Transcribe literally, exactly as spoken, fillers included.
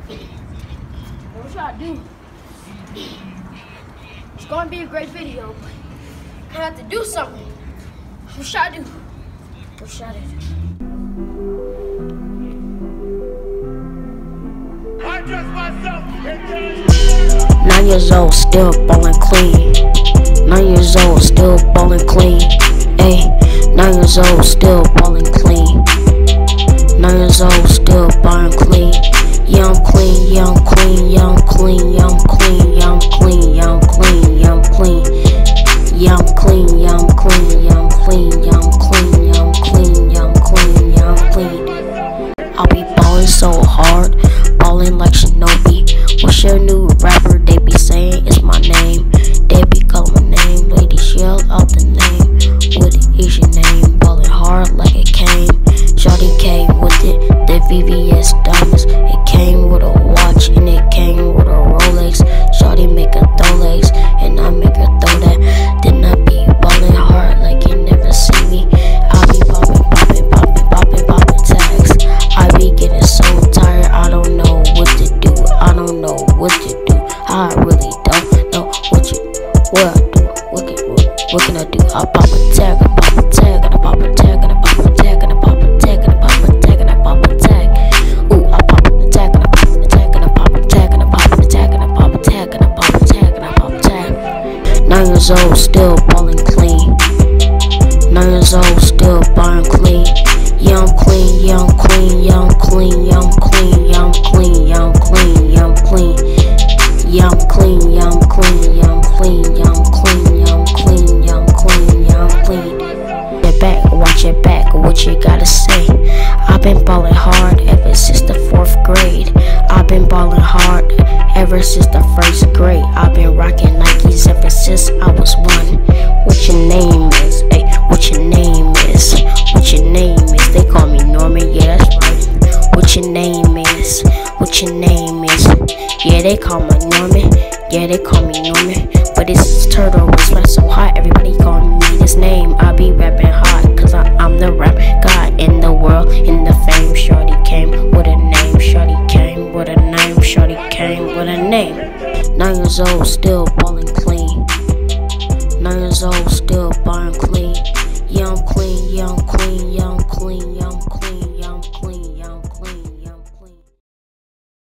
What should I do? It's gonna be a great video, but I have to do something. What should I do? What should I do? I dress myself in Nine years old, still ballin' clean. Nine years old, still ballin' clean. Ayy, nine years old, still ballin' clean. Nine years old, still ballin' clean. Yeah, I'm clean, yeah, I'm clean, yeah, I'm clean, yeah, I'm clean, yeah, I'm clean, yeah, I'm clean, yeah, I'm clean. Yeah, I'm clean, yeah, I'm clean, yeah, I'm clean, yeah, I'm clean, yeah, I'm clean, yeah, I'm clean, yeah, I'm clean. I'll be ballin' so hard, ballin' like Shinobi. What's your new rapper? They be saying it's my name. They be calling my name, lady, yell out the name. What is your name? Ballin' hard like it came. Shawty came with it, the V V S diamonds. It came with a watch and it came with a Rolex. Shawty make her throw legs and I make her throw that. Then I be ballin' hard like you never see me. I be poppin', poppin', poppin', poppin', poppin' tags. I be getting so tired, I don't know what to do. I don't know what to do. I really don't know what you, what I do. What can, what, what can I do? I pop a tag, I pop a tag, and I pop a tag, and I pop a tag, and I pop a tag, and I pop a tag, and I pop a tag. Ooh, I pop a tag, and I pop a tag, and I pop a tag, and I pop a tag, and I pop a tag, and I pop a tag, and I pop a tag. Nine years old, still ballin' clean. Nine years old, still ballin' clean. Yeah, I'm clean, yeah, I'm clean, yeah, I'm clean, yeah, I'm clean, yeah, I'm clean, yeah, I'm clean, yeah, I'm clean. Yeah, I'm clean, yeah, I'm clean, yeah, I'm clean, yeah, I'm clean, yeah, I'm clean, yeah, I'm clean, yeah, I'm clean. Get back, watch it back, what you gotta say? I've been ballin' hard ever since the fourth grade. I've been ballin' hard ever since the first grade. I've been rockin' Nikes ever since I was one. What your name is? Hey, what your name is? What your name is? They call me Norman, yeah, that's right. What your name is? What your name is? Yeah, they call me Norman. Yeah, they call me Norman. But it's Turtle, it's right so hot. Everybody call me this name. I be rapping hot, cause I, I'm the rap god in the world, in the fame. Shorty came with a name. Shorty came with a name. Shorty came with a name. Nine years old, still ballin' clean. Nine years old, still ballin' clean. Yeah, I'm clean, yeah, I'm clean, yeah, I'm clean, yeah, I'm